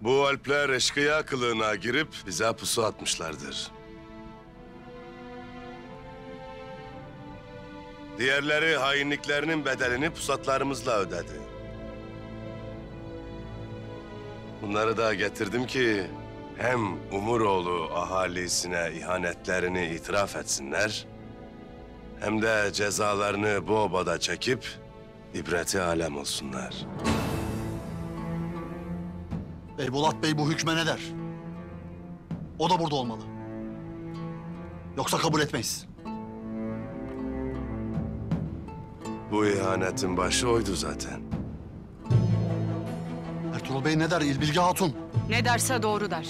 Bu Alpler eşkıya kılığına girip bize pusu atmışlardır. Diğerleri hainliklerinin bedelini pusatlarımızla ödedi. Bunları da getirdim ki hem Umuroğlu ahalisine ihanetlerini itiraf etsinler, hem de cezalarını bu obada çekip ibreti alem olsunlar. Beybolat Bey bu hükme ne der? O da burada olmalı. Yoksa kabul etmeyiz. Bu ihanetin başı oydu zaten. Ertuğrul Bey ne der İlbilge Hatun? Ne derse doğru der.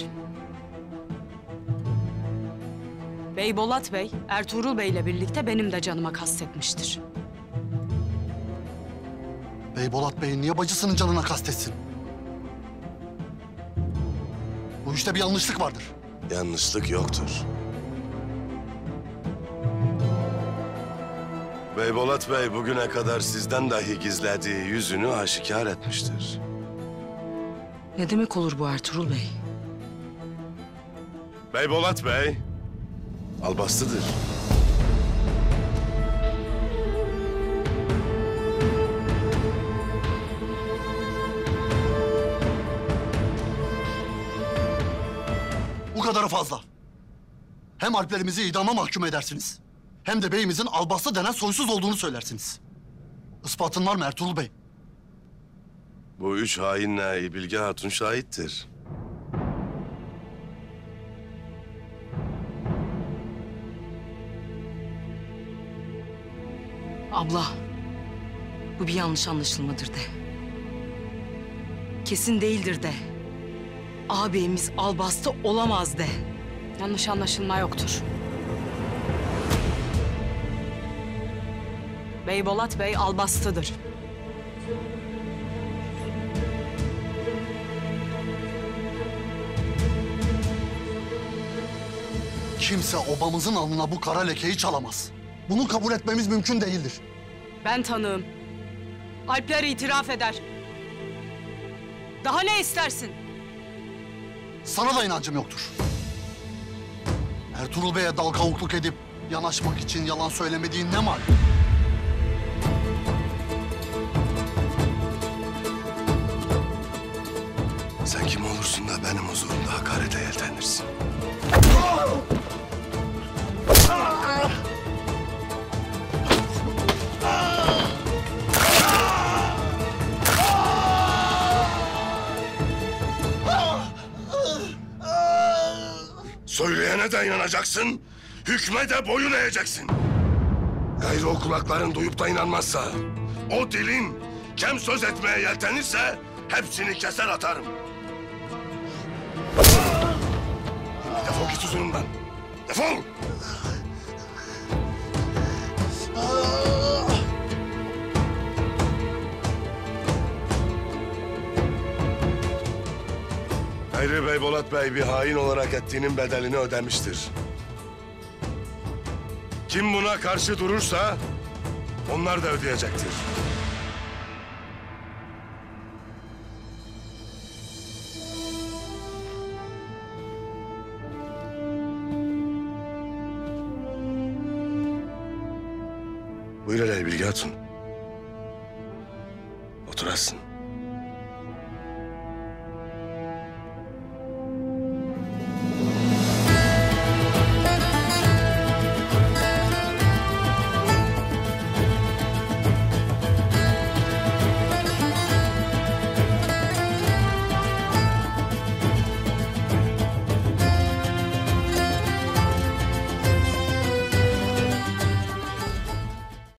Beybolat Bey, Ertuğrul Bey'le birlikte benim de canıma kastetmiştir. Beybolat Bey niye bacısının canına kastetsin? Bu işte bir yanlışlık vardır. Yanlışlık yoktur. Beybolat Bey bugüne kadar sizden dahi gizlediği yüzünü aşikar etmiştir. Ne demek olur bu Ertuğrul Bey? Beybolat Bey, albastıdır. Bu kadarı fazla. Hem Alplerimizi idama mahkum edersiniz, hem de beyimizin albastı denen soysuz olduğunu söylersiniz. Ispatın var mı Ertuğrul Bey? Bu üç hainle Bilge Hatun şahittir. Abla, bu bir yanlış anlaşılmadır de. Kesin değildir de. Ağabeyimiz albastı olamaz de. Yanlış anlaşılma yoktur. Beybolat Bey albastıdır. Kimse obamızın alnına bu kara lekeyi çalamaz. Bunu kabul etmemiz mümkün değildir. Ben tanığım. Alpler itiraf eder. Daha ne istersin? Sana da inancım yoktur. Ertuğrul Bey'e dal kavukluk edip yanaşmak için yalan söylemediğin ne mal? Sen kim olursun da benim huzurumda hakarete yeltenirsin? Söyleyene de inanacaksın, hükme de boyun eğeceksin. Gayrı o kulakların duyup da inanmazsa, o dilin kim söz etmeye yeltenirse hepsini keser atarım. Defol git huzurumdan, defol! Hayri Beybolat Bey bir hain olarak ettiğinin bedelini ödemiştir. Kim buna karşı durursa onlar da ödeyecektir. Buyur hele Bilge Hatun. Oturasın.